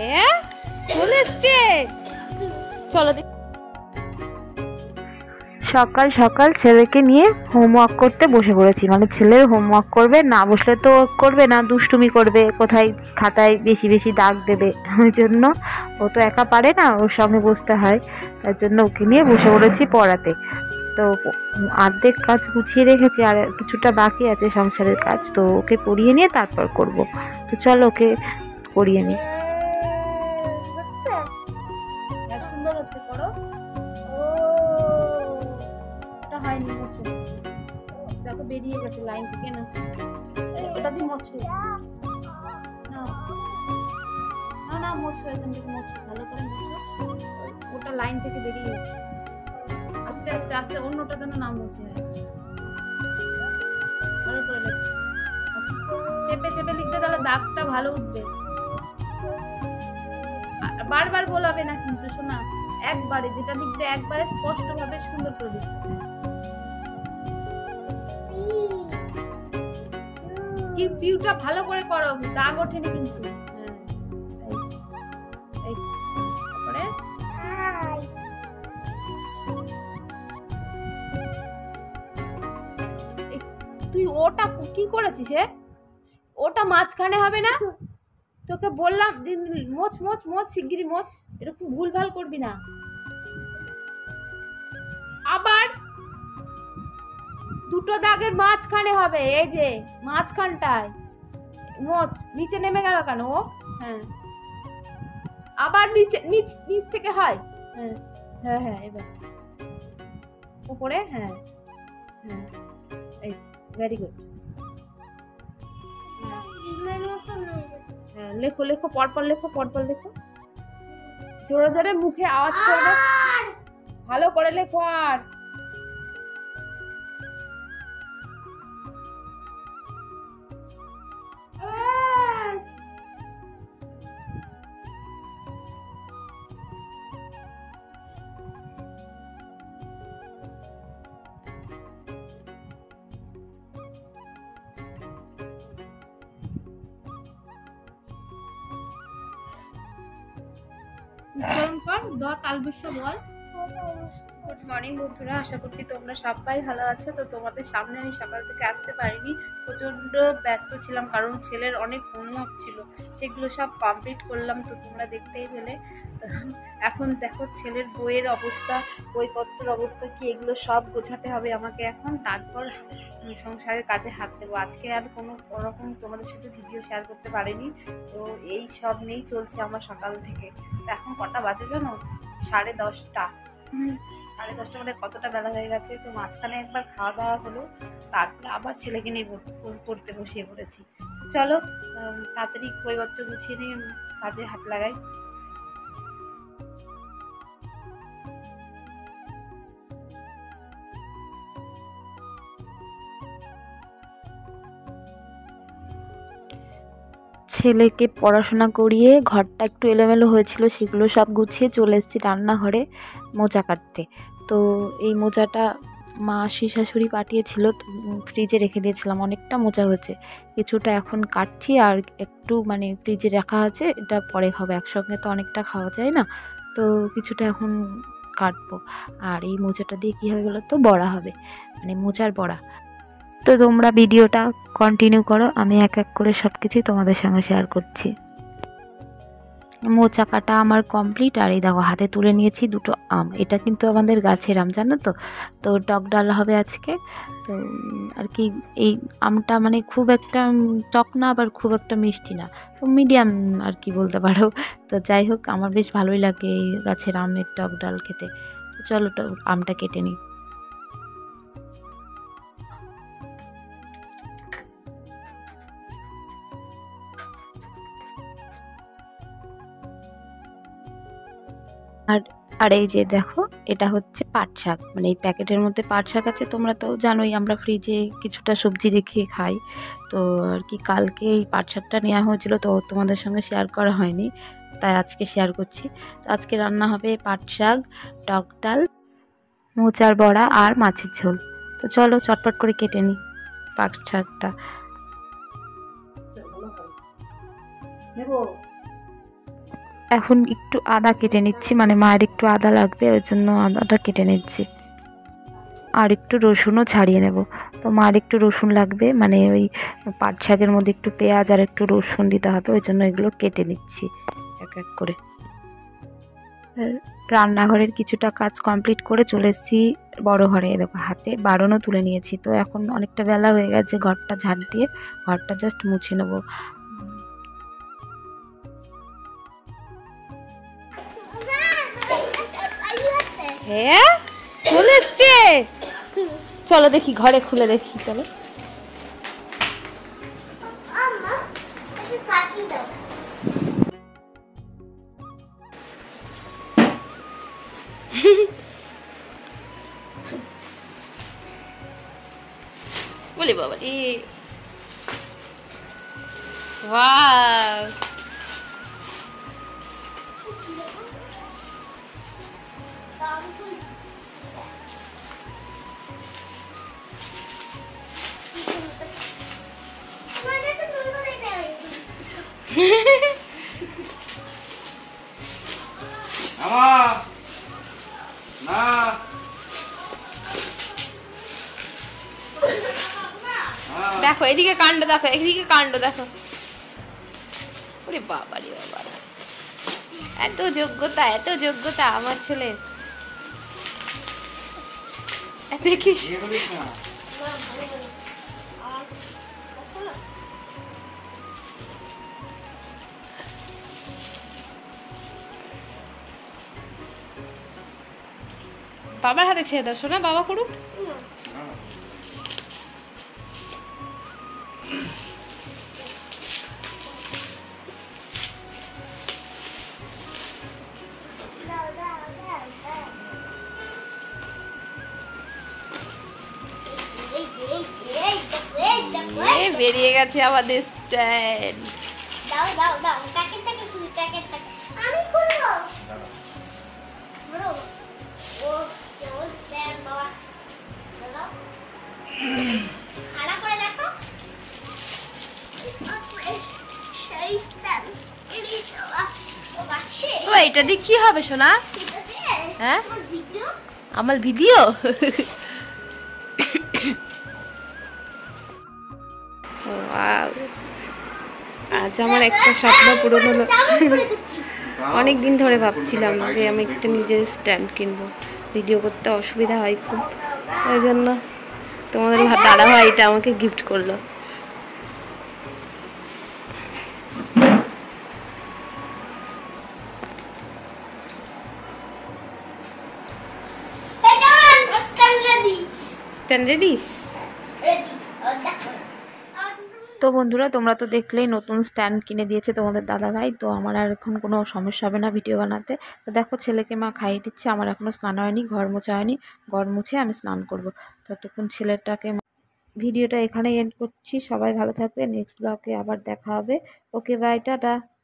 চলে এসছে, চলো। সকাল সকাল ছেলেকে নিয়ে হোমওয়ার্ক করতে বসে পড়েছি। মানে ছেলের হোমওয়ার্ক করবে, না বসলে তো করবে না, দুষ্টুমি করবে, কোথায় খাতায় বেশি বেশি দাগ দেবে। ওই জন্য ও তো একা পারে না, ওর সঙ্গে বসতে হয়। তার জন্য ওকে নিয়ে বসে পড়েছি পড়াতে। তো অর্ধেক কাজ গুছিয়ে রেখেছি, আর কিছুটা বাকি আছে সংসারের কাজ। তো ওকে পড়িয়ে নিয়ে তারপর করব। তো চলো ওকে পড়িয়ে নিই। সুন্দর হচ্ছে, করো। ওটা হয়নি, মোছো। দেখো বেরিয়ে গেছে লাইন থেকে, না ওটা দিয়ে মোছো। না না না, মোছো, এখান থেকে মোছো, ভালো করে মোছো। ওটা লাইন থেকে বেরিয়ে গেছে। আস্তে আস্তে আস্তে, অন্যটা যেন না মুছে। ভালো করে লেখো, চেপে চেপে লিখতে, তাহলে দাগটা ভালো উঠবে। বারবার বলাবে না কিন্তু, শোনা, একবারে যেটা লিখবে একবারে স্পষ্ট ভাবে সুন্দর করে লিখতে। কি ভিউটা ভালো করে করো, দাগ ওঠেনি কিন্তু। তারপরে তুই ওটা কি করেছিস? ওটা মাঝখানে হবে না, তোকে বললাম মোচ মোচ মোচ, শিগগিরই মোচ। এরকম ভুলভাল করবি না। আবার দুটো দাগের মাঝখানে হবে, এই যে মাঝখানটায় মোচ। নিচে নেমে গেল কেন ও? হ্যাঁ, আবার নিচে, নিচ থেকে হয়। হ্যাঁ হ্যাঁ হ্যাঁ, এবার উপরে। হ্যাঁ হ্যাঁ, এই ভেরি গুড। হ্যাঁ, লেখো লেখো, পরপর লেখো, পরপর লেখো, জোরে জোরে মুখে আওয়াজ করবে, ভালো করে লেখো। আর গুড মর্নিং বন্ধুরা, আশা করছি তোমরা সবাই ভালো আছো। তো তোমাদের সামনে আমি সকাল থেকে আসতে পারিনি, প্রচণ্ড ব্যস্ত ছিলাম, কারণ ছেলের অনেক হোমওয়ার্ক ছিল, সেগুলো সব কমপ্লিট করলাম। তো তোমরা দেখতেই পেলে। এখন দেখো ছেলের বইয়ের অবস্থা, বইপত্রের অবস্থা কি, এগুলো সব গোছাতে হবে আমাকে এখন। তারপর সংসারের কাজে হাত দেবো। আজকে আর কোনো রকম তোমাদের সাথে ভিডিও শেয়ার করতে পারিনি। তো এই সব নিয়েই চলছে আমার সকাল থেকে। তো এখন কটা বাজে জানো? 10:30। 10:30 মানে কতটা বেলা হয়ে গেছে। তো মাঝখানে একবার খাওয়া দাওয়া হলো, তারপরে আবার ছেলেকে নিয়ে পড়তে বসিয়ে পড়েছি। চলো তাড়াতাড়ি বইপত্র গুছিয়ে নিয়ে কাজে হাত লাগাই। ছেলেকে পড়াশোনা করিয়ে ঘরটা একটু এলোমেলো হয়েছিল, সেগুলো সব গুছিয়ে চলে এসেছি রান্নাঘরে মোচা কাটতে। তো এই মোচাটা মাসি শাশুড়ি পাঠিয়েছিল, তো ফ্রিজে রেখে দিয়েছিলাম। অনেকটা মোচা হয়েছে, কিছুটা এখন কাটছি, আর একটু মানে ফ্রিজে রাখা আছে, এটা পরে খাবো। একসঙ্গে তো অনেকটা খাওয়া যায় না, তো কিছুটা এখন কাটবো। আর এই মোচাটা দিয়ে কী হবে বলো তো, বড়া হবে, মানে মোচার বড়া। তো তোমরা ভিডিওটা কন্টিনিউ করো, আমি এক এক করে সব কিছুই তোমাদের সঙ্গে শেয়ার করছি। মোচা কাটা আমার কমপ্লিট। আর এই দেখো হাতে তুলে নিয়েছি দুটো আম। এটা কিন্তু আমাদের গাছের আম, জানো তো। তো টক ডাল হবে আজকে। তো আর কি, এই আমটা মানে খুব একটা টক না, আবার খুব একটা মিষ্টি না, তো মিডিয়াম আর কি বলতে পারো। তো যাই হোক, আমার বেশ ভালোই লাগে এই গাছের আমের টক ডাল খেতে। তো চলো আমটা কেটে নিই। আর এই যে দেখো, এটা হচ্ছে পাট শাক, মানে এই প্যাকেটের মধ্যে পাট শাক আছে। তোমরা তো জানোই আমরা ফ্রিজে কিছুটা সবজি রেখে খাই। তো আর কি, কালকে এই পাট শাকটা নেওয়া হয়েছিল, তো তোমাদের সঙ্গে শেয়ার করা হয়নি, তাই আজকে শেয়ার করছি। তো আজকে রান্না হবে পাট শাক, টক ডাল, মোচার বড়া আর মাছের ঝোল। তো চলো চটপট করে কেটে নিই পাট শাকটা। এখন একটু আদা কেটে নিচ্ছি, মানে মায়ের একটু আদা লাগবে, ওই জন্য আদাটা কেটে নিচ্ছি। আর একটু রসুনও ছাড়িয়ে নেব। তো মার একটু রসুন লাগবে, মানে ওই পাট শাকের মধ্যে একটু পেঁয়াজ আর একটু রসুন দিতে হবে, ওই জন্য এগুলো কেটে নিচ্ছি এক এক করে। রান্নাঘরের কিছুটা কাজ কমপ্লিট করে চলে এসেছি বড় ঘরে। দেখো হাতে বারণও তুলে নিয়েছি। তো এখন অনেকটা বেলা হয়ে গেছে, ঘরটা ঝাড় দিয়ে ঘরটা জাস্ট মুছে নেবো। হ্যাঁ চলে এসছে, চলো দেখি ঘরে খুলে দেখি, চলো। বলি বাবা রে, ওয়াও দেখো এদিকে কাণ্ড দেখো, এদিকে কাণ্ড দেখো। ওরে বাবা রে বাবা, এত যোগ্যতা, এত যোগ্যতা আমার ছেলের। দেখিস বাবার হাতে ছেড়ে দাও, শোনা বাবা করুক। বেরিয়ে গেছে আমাদের স্ট্যান্ড। দাও দাও দাও, প্যাকেট থেকে খুলি, প্যাকেট থেকে আমি খুলবো। বড় ও কেমন স্ট্যান্ড বাবা, দাও খাড়া করে দেখো। সেই স্ট্যান্ড এই বাবা, ও বাচ্চা তো এটা দিয়ে কি হবে সোনা? হ্যাঁ আমার ভিডিও। আজ আমার একটা স্বপ্ন পূরণ হলো। অনেক দিন ধরে ভাবছিলাম যে আমি একটা নিজের স্ট্যান্ড কিনবো, ভিডিও করতে অসুবিধা হয় খুব, ওই জন্য তোমাদের দাদা ভাই এটা আমাকে গিফট করলো। Stand ready. তো বন্ধুরা তোমরা তো দেখলেই নতুন স্ট্যান্ড কিনে দিয়েছে তোমাদের দাদাভাই। তো আমার আর এখন কোনো সমস্যা হবে না ভিডিও বানাতে। তো দেখো ছেলেকে মা খাইয়ে দিচ্ছে, আমার এখনও স্নান হয়নি, ঘর মোছা হয়নি, ঘর মুছে আমি স্নান করব। ততক্ষণ ছেলেটাকে। ভিডিওটা এখানেই এন্ড করছি, সবাই ভালো থাকবে, নেক্সট ব্লগে আবার দেখা হবে। Okay bye, tata.